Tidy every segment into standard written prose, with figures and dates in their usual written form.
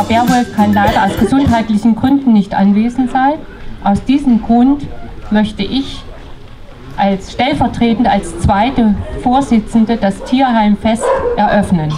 Berwolf kann leider aus gesundheitlichen Gründen nicht anwesend sein. Aus diesem Grund möchte ich als stellvertretend als zweite Vorsitzende das Tierheimfest eröffnen.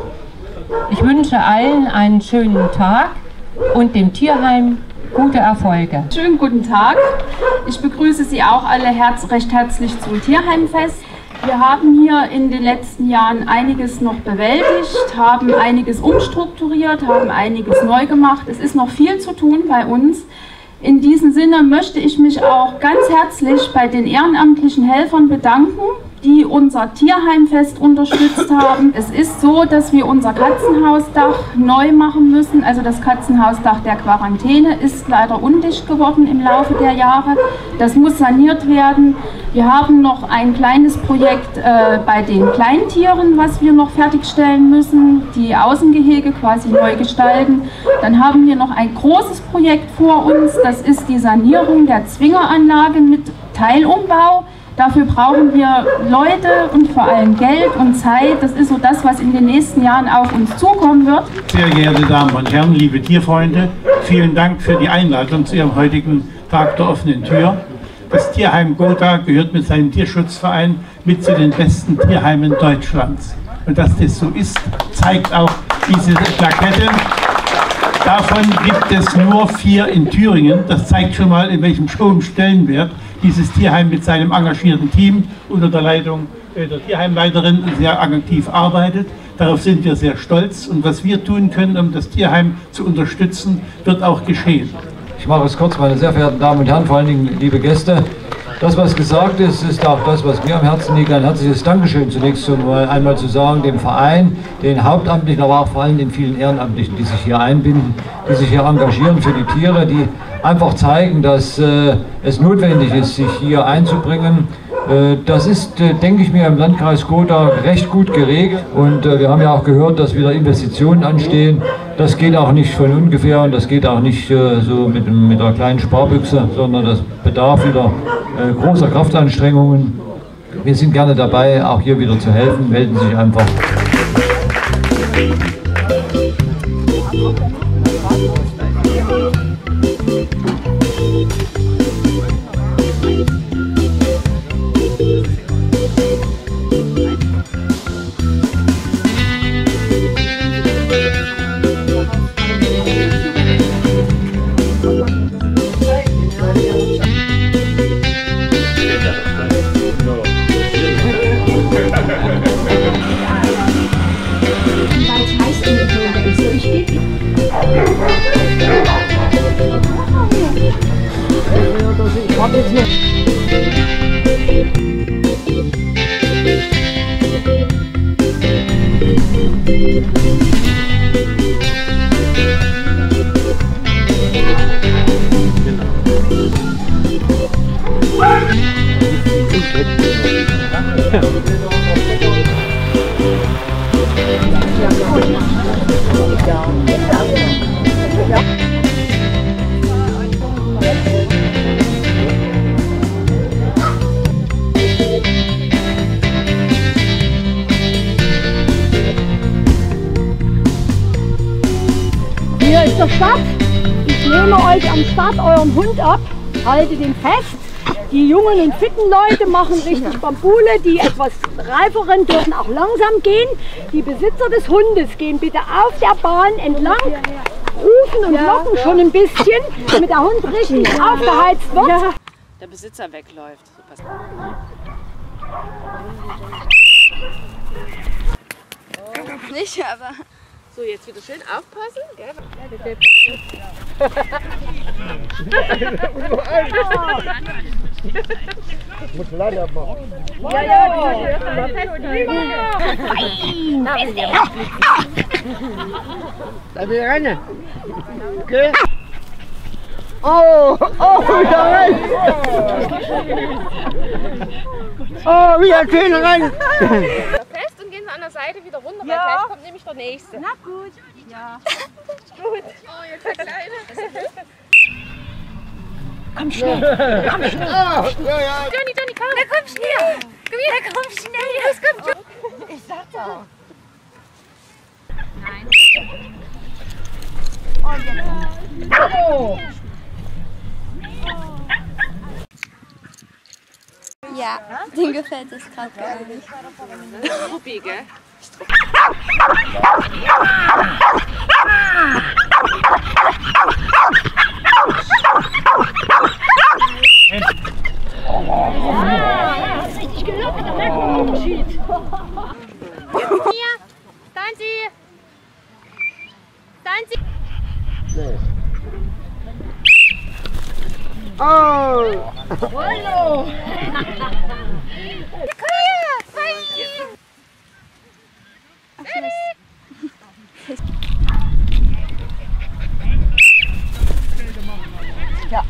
Ich wünsche allen einen schönen Tag und dem Tierheim gute Erfolge. Schönen guten Tag. Ich begrüße Sie auch alle recht herzlich zum Tierheimfest. Wir haben hier in den letzten Jahren einiges noch bewältigt, haben einiges umstrukturiert, haben einiges neu gemacht. Es ist noch viel zu tun bei uns. In diesem Sinne möchte ich mich auch ganz herzlich bei den ehrenamtlichen Helfern bedanken, die unser Tierheimfest unterstützt haben. Es ist so, dass wir unser Katzenhausdach neu machen müssen. Also das Katzenhausdach der Quarantäne ist leider undicht geworden im Laufe der Jahre. Das muss saniert werden. Wir haben noch ein kleines Projekt bei den Kleintieren, was wir noch fertigstellen müssen, die Außengehege quasi neu gestalten. Dann haben wir noch ein großes Projekt vor uns, das ist die Sanierung der Zwingeranlage mit Teilumbau. Dafür brauchen wir Leute und vor allem Geld und Zeit. Das ist so das, was in den nächsten Jahren auf uns zukommen wird. Sehr geehrte Damen und Herren, liebe Tierfreunde, vielen Dank für die Einladung zu Ihrem heutigen Tag der offenen Tür. Das Tierheim Gotha gehört mit seinem Tierschutzverein mit zu den besten Tierheimen Deutschlands. Und dass das so ist, zeigt auch diese Plakette. Davon gibt es nur 4 in Thüringen. Das zeigt schon mal, in welchem hohen Stellenwert dieses Tierheim mit seinem engagierten Team unter der Leitung der Tierheimleiterin sehr aktiv arbeitet. Darauf sind wir sehr stolz. Und was wir tun können, um das Tierheim zu unterstützen, wird auch geschehen. Ich mache es kurz, meine sehr verehrten Damen und Herren, vor allen Dingen liebe Gäste. Das, was gesagt ist, ist auch das, was mir am Herzen liegt. Ein herzliches Dankeschön zunächst einmal zu sagen, dem Verein, den Hauptamtlichen, aber auch vor allem den vielen Ehrenamtlichen, die sich hier einbinden, die sich hier engagieren für die Tiere, die einfach zeigen, dass es notwendig ist, sich hier einzubringen. Das ist, denke ich mir, im Landkreis Gotha recht gut geregelt. Und wir haben ja auch gehört, dass wieder Investitionen anstehen. Das geht auch nicht von ungefähr und das geht auch nicht so mit einer kleinen Sparbüchse, sondern das bedarf wieder großer Kraftanstrengungen. Wir sind gerne dabei, auch hier wieder zu helfen. Melden Sie sich einfach. Hier ist der Start. Ich nehme euch am Start euren Hund ab, halte den fest. Die jungen und fitten Leute machen richtig Bambule, die etwas reiferen dürfen auch langsam gehen. Die Besitzer des Hundes gehen bitte auf der Bahn entlang, rufen und locken schon ein bisschen, damit der Hund richtig aufgeheizt wird. Der Besitzer wegläuft. Oh, nicht, aber... So, jetzt wieder schön aufpassen. Muss leider machen. Da wir rennen. Okay. Oh, wieder rein. Oh, wieder schön rein. Fest und gehen Sie an der Seite wieder runter, weil gleich kommt nämlich der nächste. Na gut. Ja. Gut. Oh, jetzt der Kleine. Komm schnell. Komm schnell. Johnny, komm. Na komm schnell. Komm her, komm schnell. Los, komm, Johnny. Ich sag doch. Nein. Hallo. Ja, dem gefällt es gerade gar nicht. Struppi, gell? Hast richtig gelockt, da merkt man den Unterschied. Hier, Stanzi! Stanzi! Oh! Hallo. Komm her! Fein! Ja.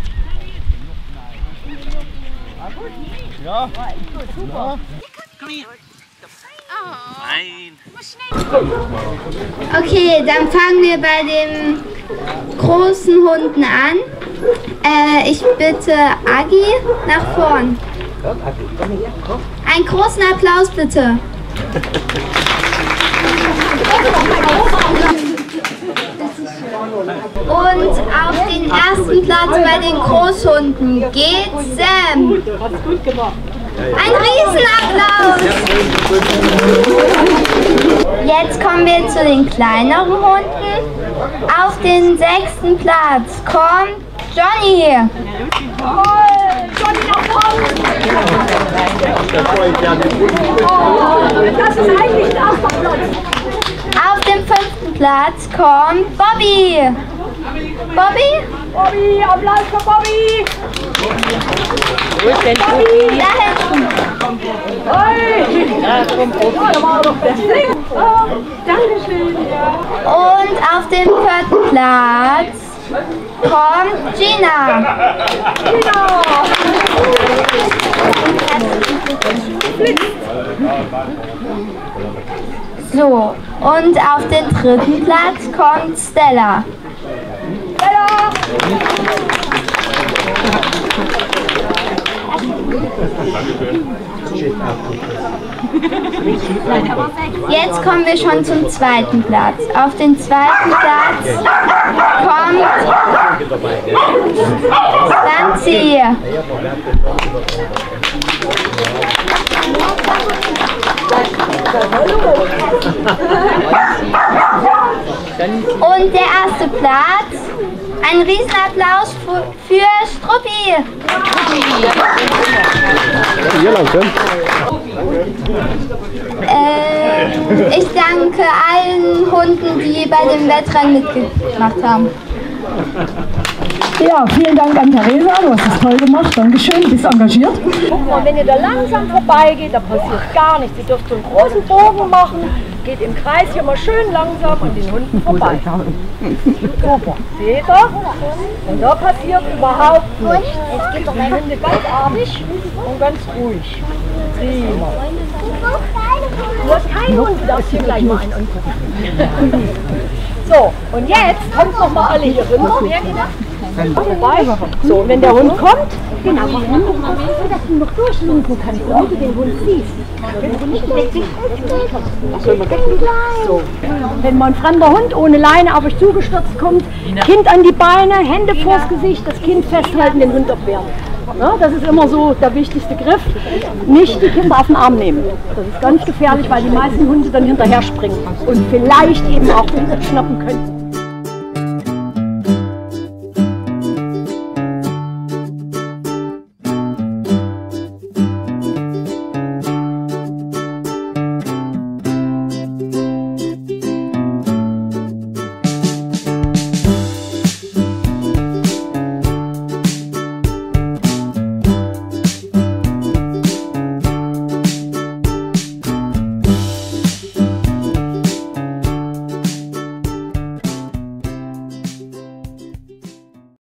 Ja. Super. Komm hier. Oh. Nein. Okay, dann fangen wir bei den großen Hunden an. Ich bitte Agi nach vorn. Einen großen Applaus bitte. Und auf den ersten Platz bei den Großhunden geht Sam. Ein Riesenapplaus! Jetzt kommen wir zu den kleineren Hunden. Auf den 6. Platz kommt Johnny. Johnny nach vorne. Das ist eigentlich ein 8. Platz. Auf dem 5. Platz kommt Bobby. Bobby? Bobby, Applaus für Bobby. Bobby, da hinten. Hey. Da war doch der Sing. Oh, Dankeschön. Und auf dem 4. Platz kommt Gina. Gina. So, und auf den 3. Platz kommt Stella. Stella. Jetzt kommen wir schon zum 2. Platz. Auf den 2. Platz kommt Stanzi. Und der 1. Platz, ein Riesenapplaus für Struppi. Ich danke allen Hunden, die bei dem Wettrennen mitgemacht haben. Ja, vielen Dank an Theresa, du hast es toll gemacht, Dankeschön, du bist engagiert. Guck mal, wenn ihr da langsam vorbeigeht, da passiert gar nichts. Ihr dürft so einen großen Bogen machen, geht im Kreis hier mal schön langsam an den Hunden vorbei. Super, seht ihr? Und da passiert überhaupt nichts. Jetzt geht doch die Hunde ganz artig und ganz ruhig. Prima. Du hast keinen Hund, du darfst hier gleich mal einen angucken. So, und jetzt kommt noch mal alle hier rüber. Vorbei. So, und wenn der Hund kommt, genau, dass du noch durchsuchen kannst, damit du den Hund siehst. So, wenn mal ein fremder Hund ohne Leine auf euch zugestürzt kommt, Kind an die Beine, Hände vors Gesicht, das Kind festhalten, den Hund abwehren. Ja, das ist immer so der wichtigste Griff. Nicht die Kinder auf den Arm nehmen. Das ist ganz gefährlich, weil die meisten Hunde dann hinterher springen und vielleicht eben auch schnappen können.